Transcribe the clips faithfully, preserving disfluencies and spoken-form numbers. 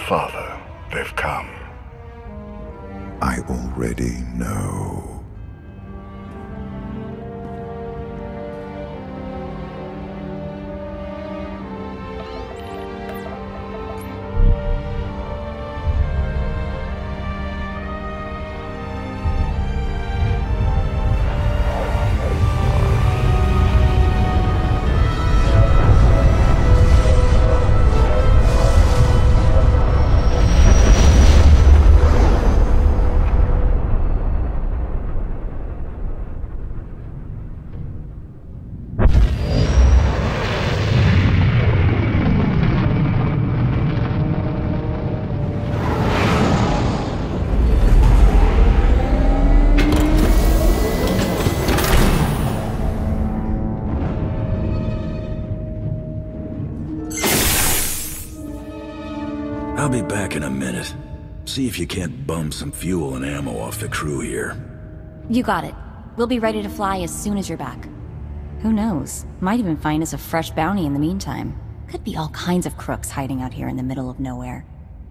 Father, they've come. I already know. I'll be back in a minute. See if you can't bum some fuel and ammo off the crew here. You got it. We'll be ready to fly as soon as you're back. Who knows? Might even find us a fresh bounty in the meantime. Could be all kinds of crooks hiding out here in the middle of nowhere.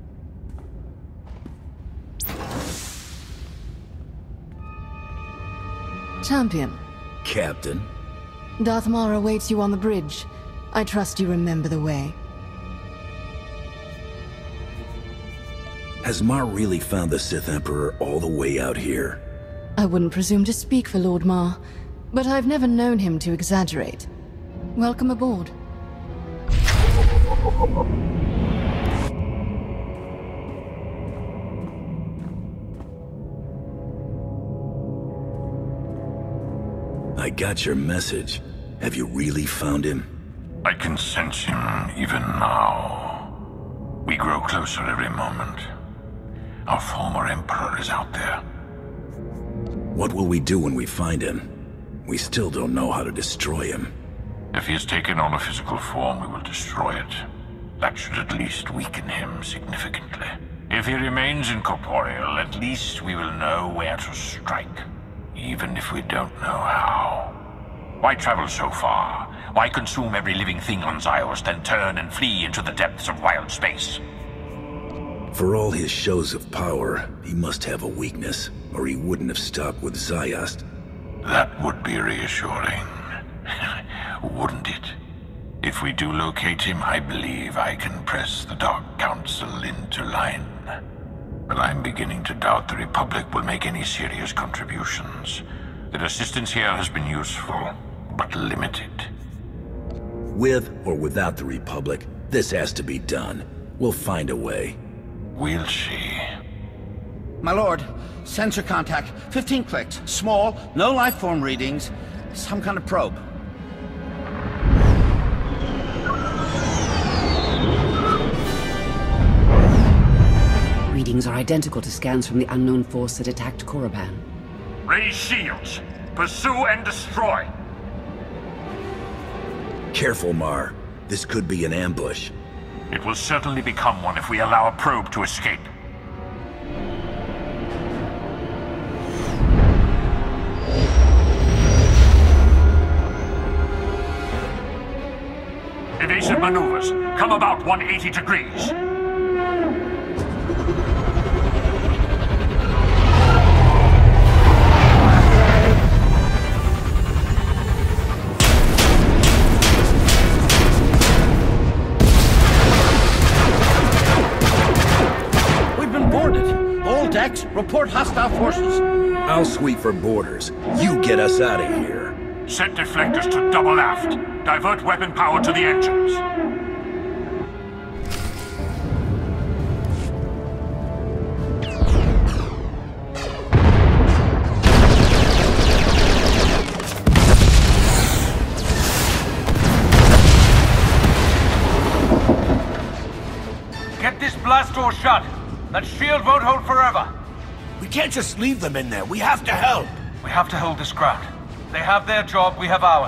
Champion. Captain? Darth Maul awaits you on the bridge. I trust you remember the way. Has Mar really found the Sith Emperor all the way out here? I wouldn't presume to speak for Lord Mar, but I've never known him to exaggerate. Welcome aboard. I got your message. Have you really found him? I can sense him even now. We grow closer every moment. Our former Emperor is out there. What will we do when we find him? We still don't know how to destroy him. If he has taken on a physical form, we will destroy it. That should at least weaken him significantly. If he remains incorporeal, at least we will know where to strike. Even if we don't know how. Why travel so far? Why consume every living thing on Zyos, then turn and flee into the depths of wild space? For all his shows of power, he must have a weakness, or he wouldn't have stopped with Zayast. That would be reassuring. Wouldn't it? If we do locate him, I believe I can press the Dark Council into line. But I'm beginning to doubt the Republic will make any serious contributions. Their assistance here has been useful, but limited. With or without the Republic, this has to be done. We'll find a way. We'll see. My lord, sensor contact. fifteen clicks. Small, no life form readings. Some kind of probe. Readings are identical to scans from the unknown force that attacked Korriban. Raise shields. Pursue and destroy. Careful, Mar. This could be an ambush. It will certainly become one if we allow a probe to escape. Evasive maneuvers. Come about one hundred eighty degrees. Report hostile forces. I'll sweep for borders. You get us out of here. Set deflectors to double aft. Divert weapon power to the engines. Get this blast door shut. That shield won't hold forever. We can't just leave them in there. We have to help. We have to hold this ground. They have their job, we have ours.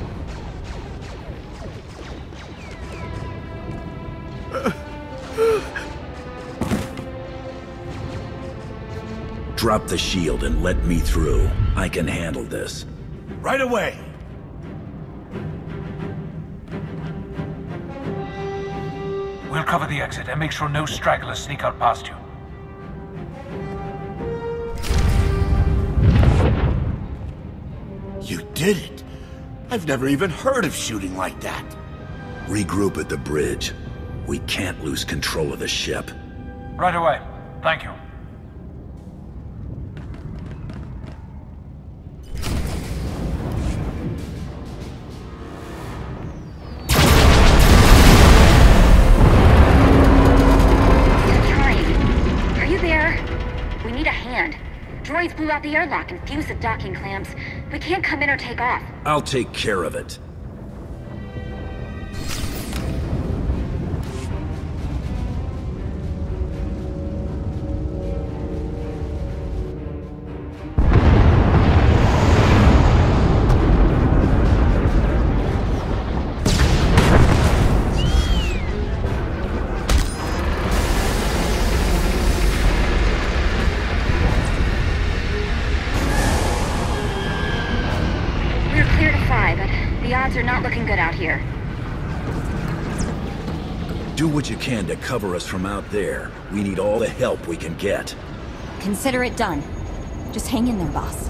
Uh, uh. Drop the shield and let me through. I can handle this. Right away! We'll cover the exit and make sure no stragglers sneak out past you. You did it! I've never even heard of shooting like that. Regroup at the bridge. We can't lose control of the ship. Right away. Thank you. Droids blew out the airlock and fused the docking clamps. We can't come in or take off. I'll take care of it. Are not looking good out here. Do what you can to cover us from out there. We need all the help we can get. Consider it done. Just hang in there, boss.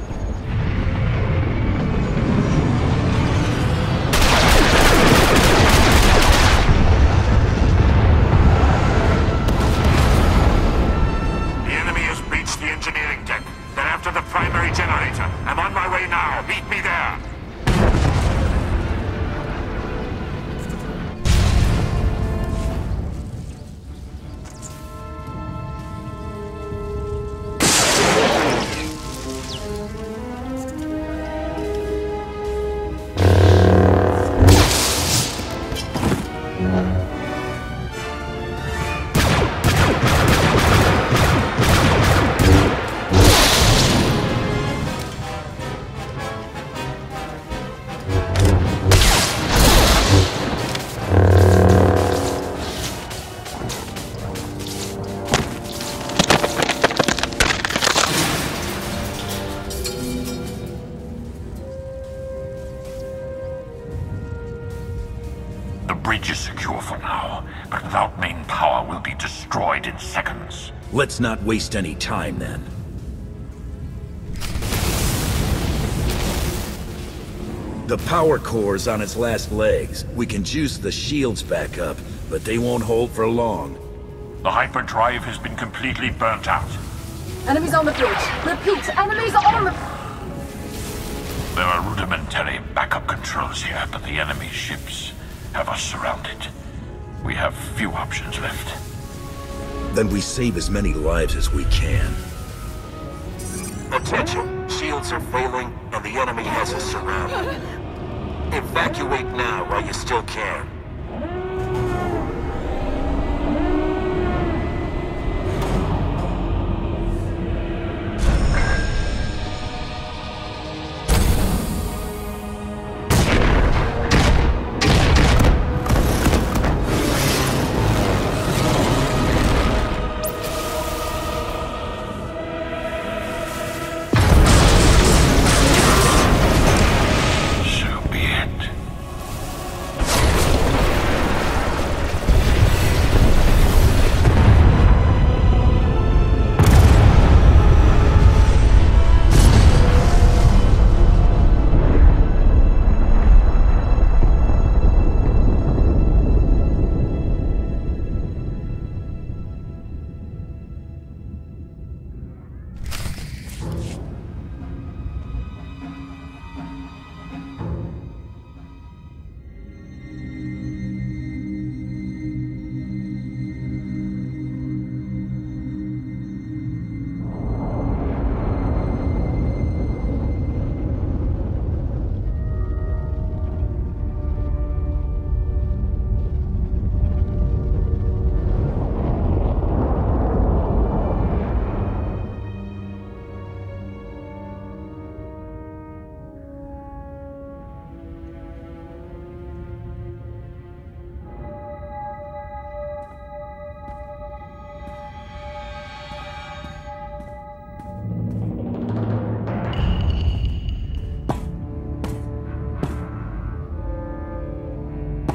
The enemy has breached the engineering deck. They're after the primary generator. I'm on my way now. Meet me there. The bridge is secure for now, but without main power, we'll be destroyed in seconds. Let's not waste any time, then. The power core's on its last legs. We can juice the shields back up, but they won't hold for long. The hyperdrive has been completely burnt out. Enemies on the bridge. Repeat, enemies on the... There are rudimentary backup controls here, but the enemy ships have us surrounded. We have few options left. Then we save as many lives as we can. Attention, shields are failing, and the enemy has us surrounded. Evacuate now while you still can.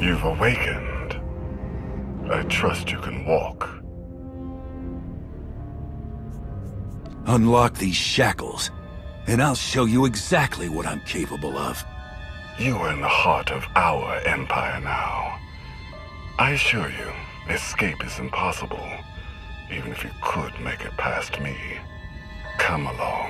You've awakened. I trust you can walk. Unlock these shackles, and I'll show you exactly what I'm capable of. You are in the heart of our empire now. I assure you, escape is impossible, even if you could make it past me. Come along.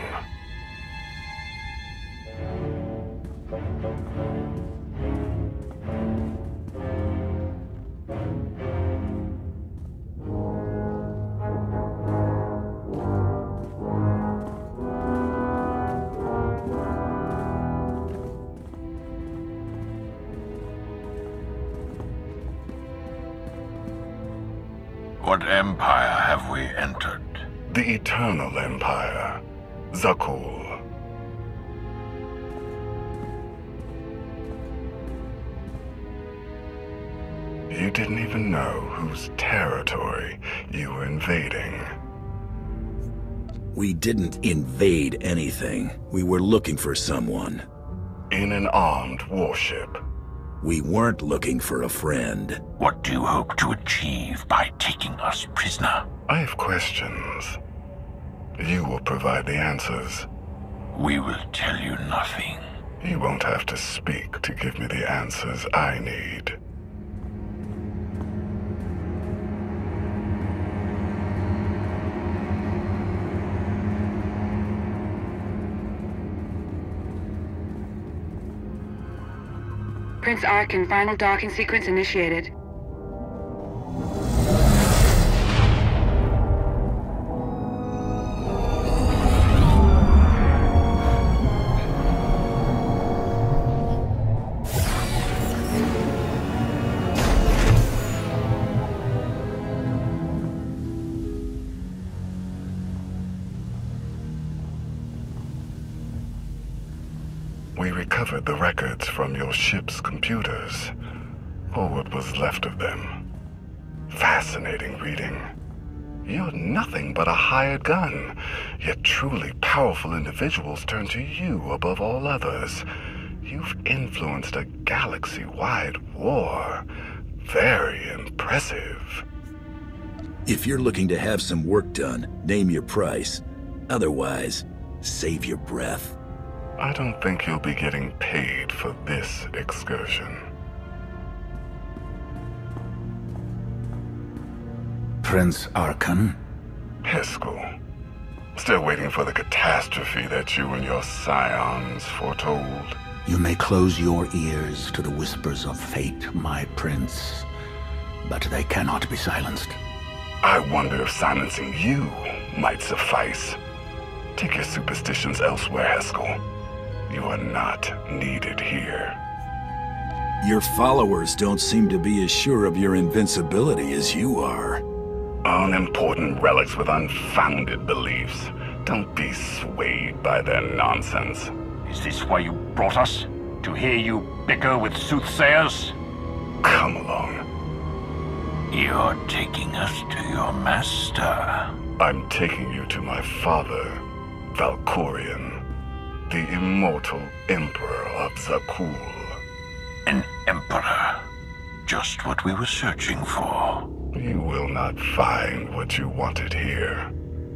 What empire have we entered? The Eternal Empire. Zakuul. You didn't even know whose territory you were invading. We didn't invade anything. We were looking for someone. In an armed warship. We weren't looking for a friend. What do you hope to achieve by taking us prisoner? I have questions. You will provide the answers. We will tell you nothing. You won't have to speak to give me the answers I need. Prince Arcann, final docking sequence initiated. We recovered the records from your ship's computers, or what was left of them. Fascinating reading. You're nothing but a hired gun, yet truly powerful individuals turn to you above all others. You've influenced a galaxy-wide war. Very impressive. If you're looking to have some work done, name your price. Otherwise, save your breath. I don't think you'll be getting paid for this excursion. Prince Arcann? Heskel. Still waiting for the catastrophe that you and your scions foretold. You may close your ears to the whispers of fate, my prince, but they cannot be silenced. I wonder if silencing you might suffice. Take your superstitions elsewhere, Heskel. You are not needed here. Your followers don't seem to be as sure of your invincibility as you are. Unimportant relics with unfounded beliefs. Don't be swayed by their nonsense. Is this why you brought us? To hear you bicker with soothsayers? Come along. You're taking us to your master. I'm taking you to my father, Valkorion. The immortal Emperor of Zakuul. An emperor. Just what we were searching for. You will not find what you wanted here.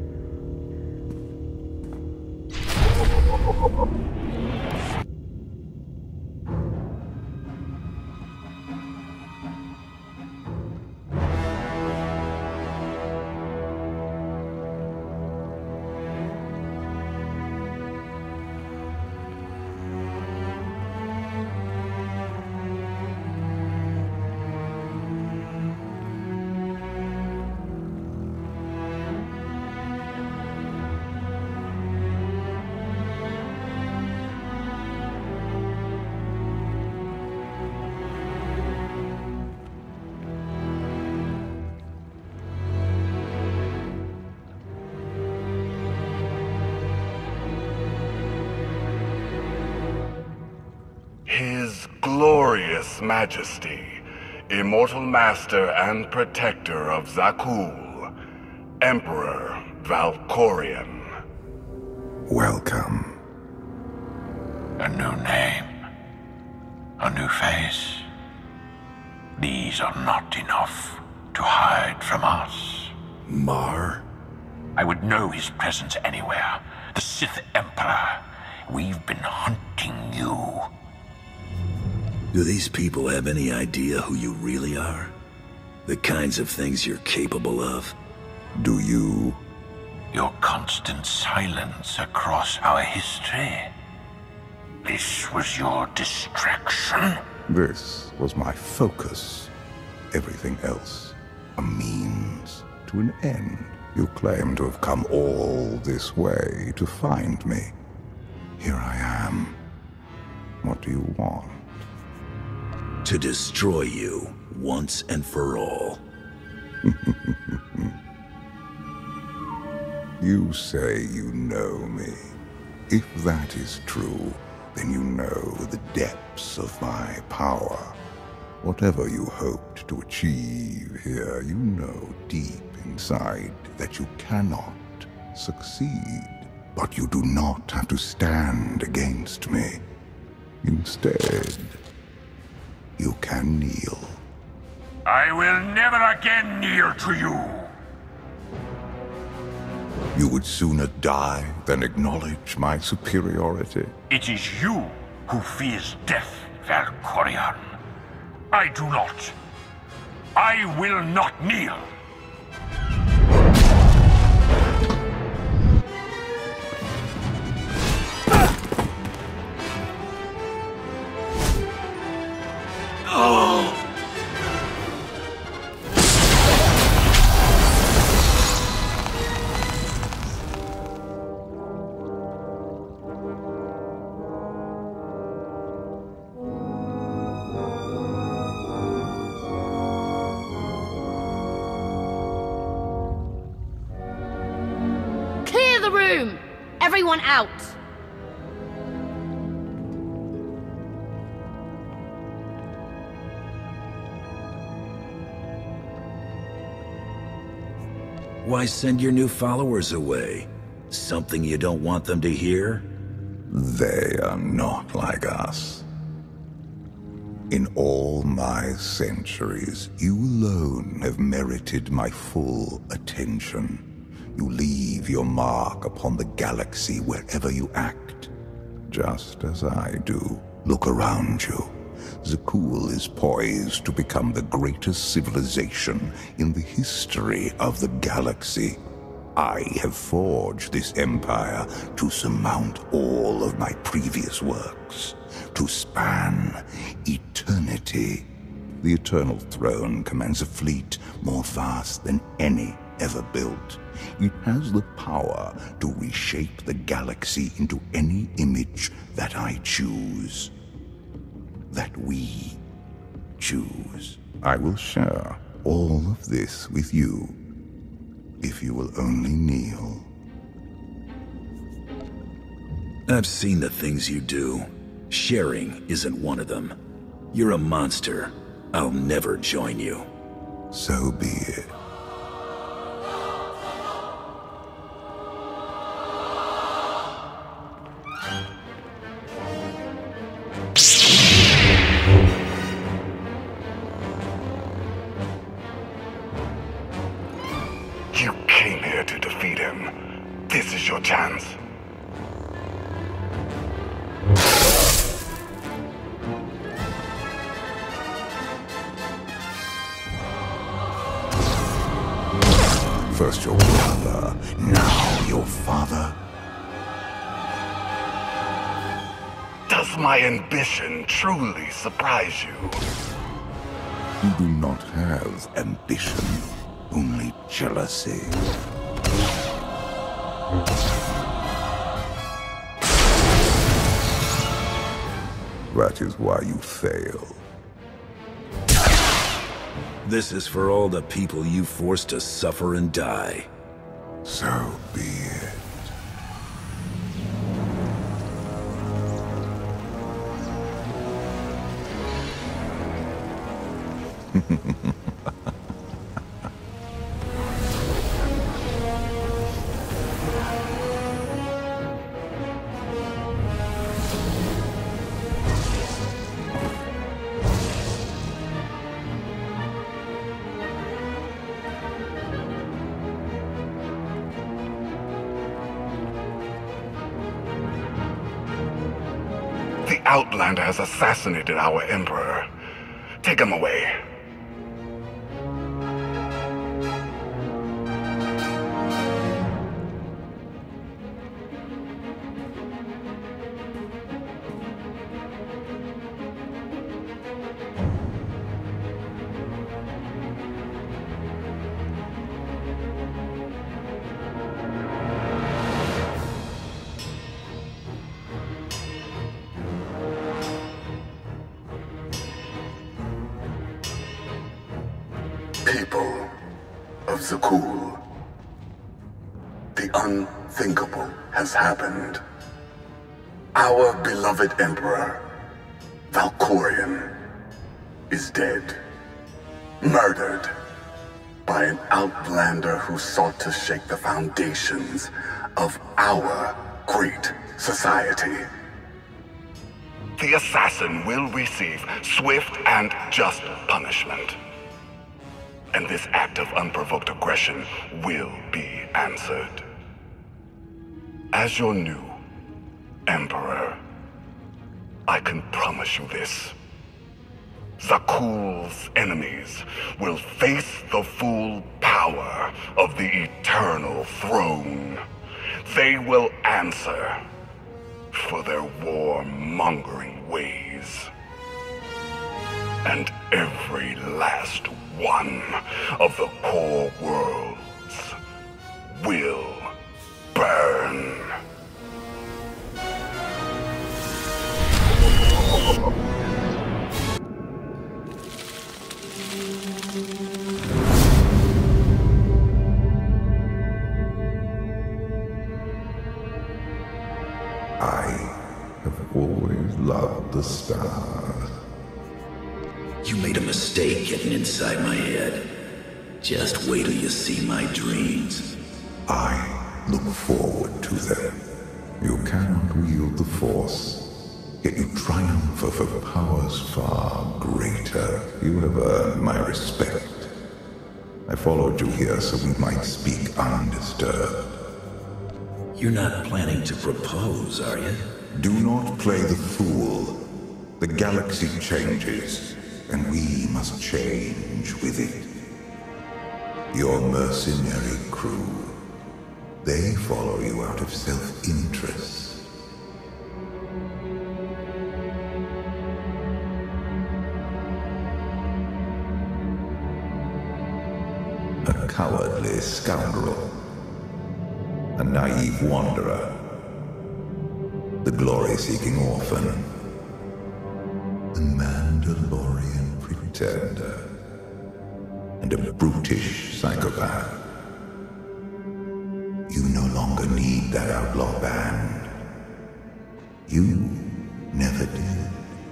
His glorious majesty, immortal master and protector of Zakuul, Emperor Valkorion. Welcome. A new name. A new face. These are not enough to hide from us. Mar? I would know his presence anywhere. The Sith Emperor. We've been hunting you. Do these people have any idea who you really are? The kinds of things you're capable of? Do you? Your constant silence across our history. This was your distraction? This was my focus. Everything else, a means to an end. You claim to have come all this way to find me. Here I am. What do you want? To destroy you, once and for all. You say you know me. If that is true, then you know the depths of my power. Whatever you hoped to achieve here, you know deep inside that you cannot succeed. But you do not have to stand against me. Instead, you can kneel. I will never again kneel to you. You would sooner die than acknowledge my superiority. It is you who fears death, Valkorion. I do not. I will not kneel. Oh! Clear the room! Everyone out! Why send your new followers away? Something you don't want them to hear? They are not like us. In all my centuries, you alone have merited my full attention. You leave your mark upon the galaxy wherever you act, just as I do. Look around you. Zakuul is poised to become the greatest civilization in the history of the galaxy. I have forged this empire to surmount all of my previous works, to span eternity. The Eternal Throne commands a fleet more vast than any ever built. It has the power to reshape the galaxy into any image that I choose. That we choose. I will share all of this with you, if you will only kneel. I've seen the things you do. Sharing isn't one of them. You're a monster. I'll never join you. So be it. You came here to defeat him. This is your chance. First your brother, now your father. Does my ambition truly surprise you? You do not have ambition, only jealousy. That is why you fail. This is for all the people you forced to suffer and die. So be it. Outlander has assassinated our Emperor. Take him away. People of Zakuul, the unthinkable has happened. Our beloved Emperor, Valkorion, is dead. Murdered by an Outlander who sought to shake the foundations of our great society. The assassin will receive swift and just punishment. And this act of unprovoked aggression will be answered. As your new Emperor, I can promise you this. Zakuul's enemies will face the full power of the Eternal Throne. They will answer for their war-mongering ways. And every last one of the core worlds will burn. I have always loved the stars. You made a mistake getting inside my head. Just wait till you see my dreams. I look forward to them. You cannot wield the Force, yet you triumph over powers far greater. You have earned my respect. I followed you here so we might speak undisturbed. You're not planning to propose, are you? Do not play the fool. The galaxy changes, and we must change with it. Your mercenary crew, they follow you out of self-interest. A cowardly scoundrel. A naive wanderer. The glory-seeking orphan. The Mandalorian pretender. And a brutish psychopath. You no longer need that outlaw band. You never did.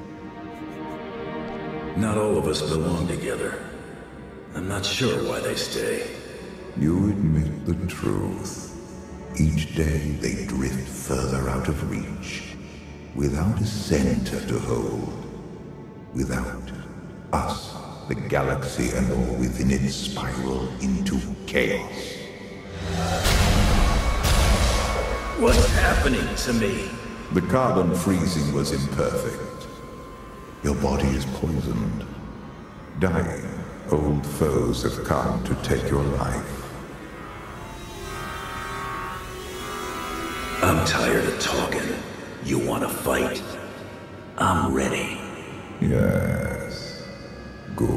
Not all of us belong together. I'm not sure why they stay. You admit the truth. Each day they drift further out of reach, without a center to hold, without us, the galaxy and all within it spiral into chaos. What's happening to me? The carbon freezing was imperfect. Your body is poisoned. Dying, old foes have come to take your life. I'm tired of talking. You want to fight? I'm ready. Yes. Good.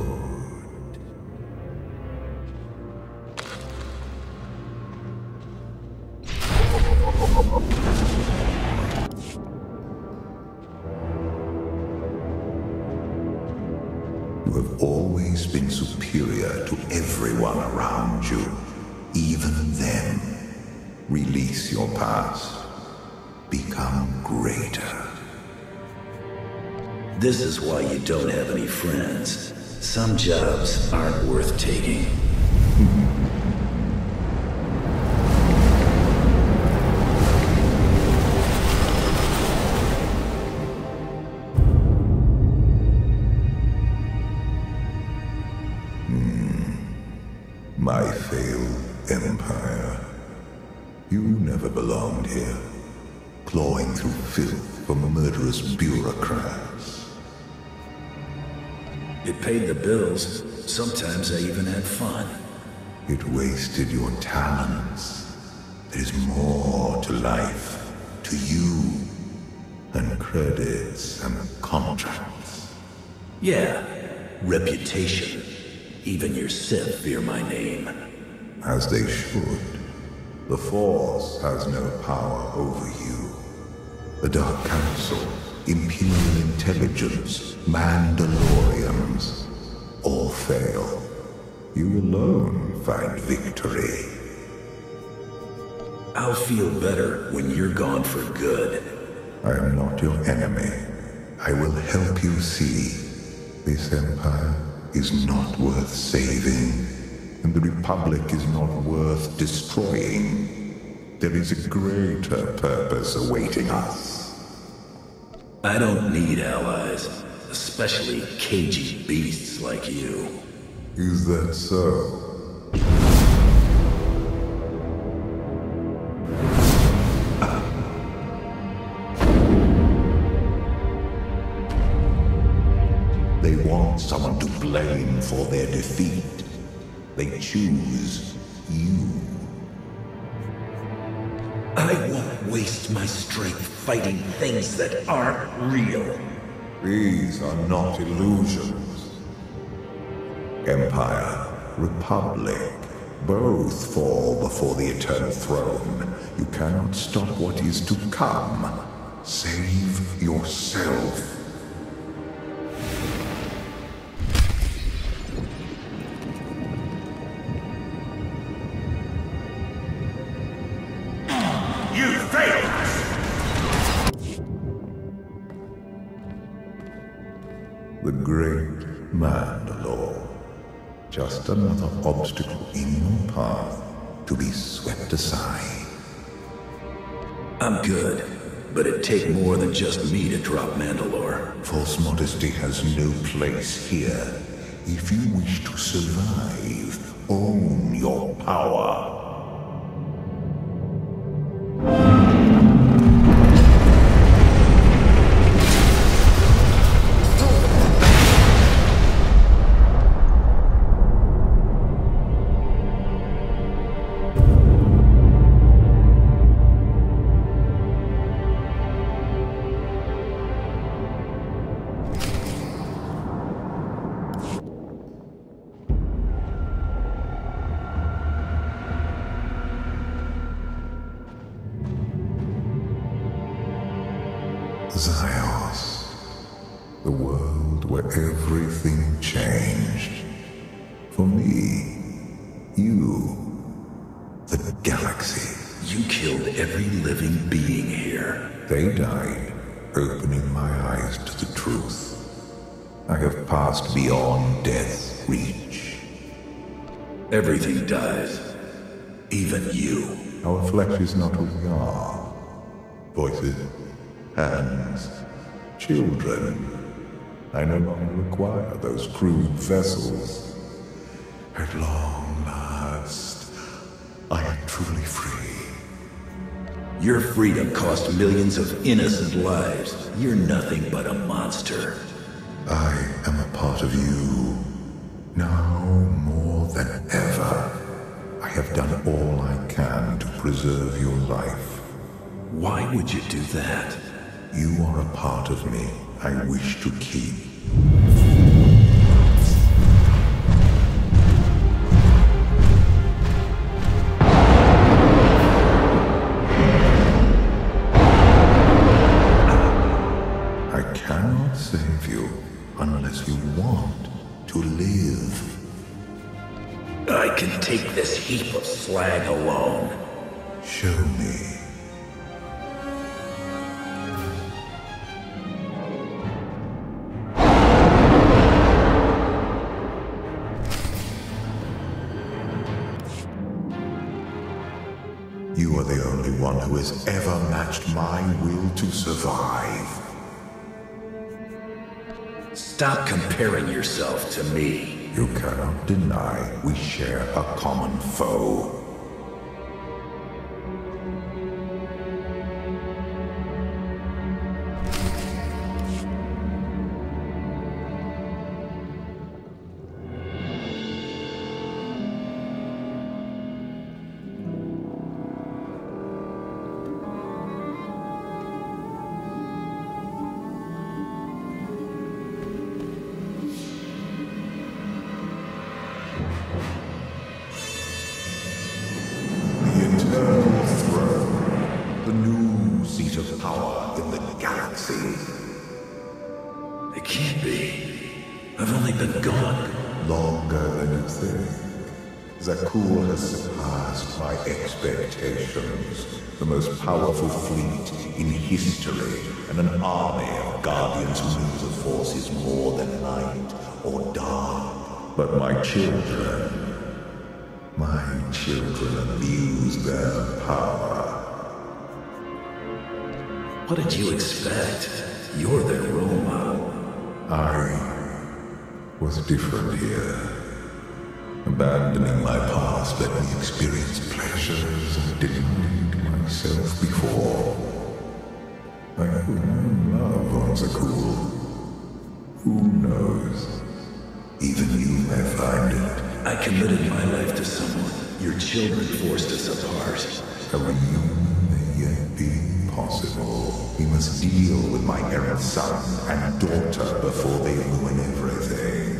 You have always been superior to everyone around you, even them. Release your past. Become greater. This is why you don't have any friends. Some jobs aren't worth taking. Hmm. My failed empire. You never belonged here. clawing through filth for murderous bureaucrats. It paid the bills. Sometimes I even had fun. It wasted your talents. There is more to life, to you, than credits and contracts. Yeah, reputation. Even your Sith fear my name. As they should. The Force has no power over you. The Dark Council, Imperial Intelligence, Mandalorians, all fail. You alone find victory. I'll feel better when you're gone for good. I am not your enemy. I will help you see. This Empire is not worth saving, and the Republic is not worth destroying. There is a greater purpose awaiting us. I don't need allies, especially cagey beasts like you. Is that so? They want someone to blame for their defeat. They choose you. I won't waste my strength fighting things that aren't real. These are not illusions. Empire, Republic, both fall before the Eternal Throne. You cannot stop what is to come. Save yourself. You failed! The great Mandalore. Just another obstacle in your path to be swept aside. I'm good, but it'd take more than just me to drop Mandalore. False modesty has no place here. If you wish to survive, own your power. Zyos, the world where everything changed. For me, you, the galaxy. You killed every living being here. They died, opening my eyes to the truth. I have passed beyond death's reach. Everything dies. Even you. Our flesh is not who we are. Voices, hands, children. I no longer require those crude vessels. At long last, I am truly free. Your freedom cost millions of innocent lives. You're nothing but a monster. I am a part of you. Now more than ever. I have done all I can to preserve your life. Why would you do that? You are a part of me I wish to keep. I cannot save you unless you want to live. I can take this heap of slag alone. Show me. You are the only one who has ever matched my will to survive. Stop comparing yourself to me. You cannot deny we share a common foe. I've only been gone longer than you think. Zakuul has surpassed my expectations. The most powerful fleet in history, and an army of Guardians who knew the Force is more than light or dark. But my children, my children abuse their power. What did you expect? You're their role model. I was different here. Abandoning my past let me experience pleasures I didn't need myself before. I could not love on Zakuul. Who knows? Even you may find it. I committed my life to someone. Your children forced us apart. A reunion may yet be possible. We must deal with my errant son and daughter before they ruin everything.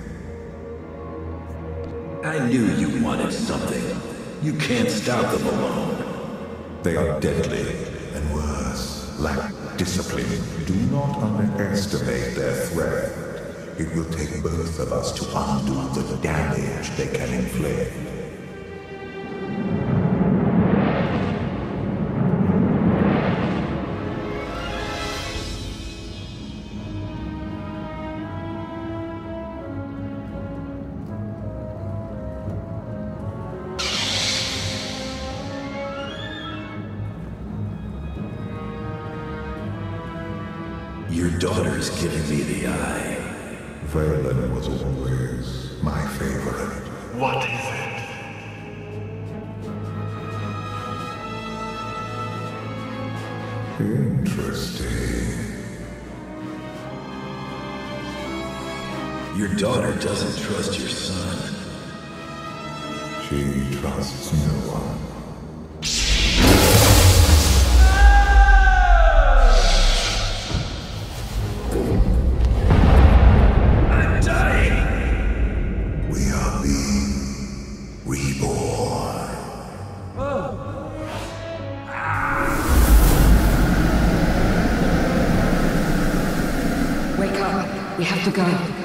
I knew you wanted something. You can't stop them alone. They are deadly, and worse, lack discipline. Do not underestimate their threat. It will take both of us to undo the damage they can inflict. Your daughter's giving me the eye. Vaylin was always my favorite. What is it? Interesting. Your daughter doesn't trust your son. She trusts no one. We have to go.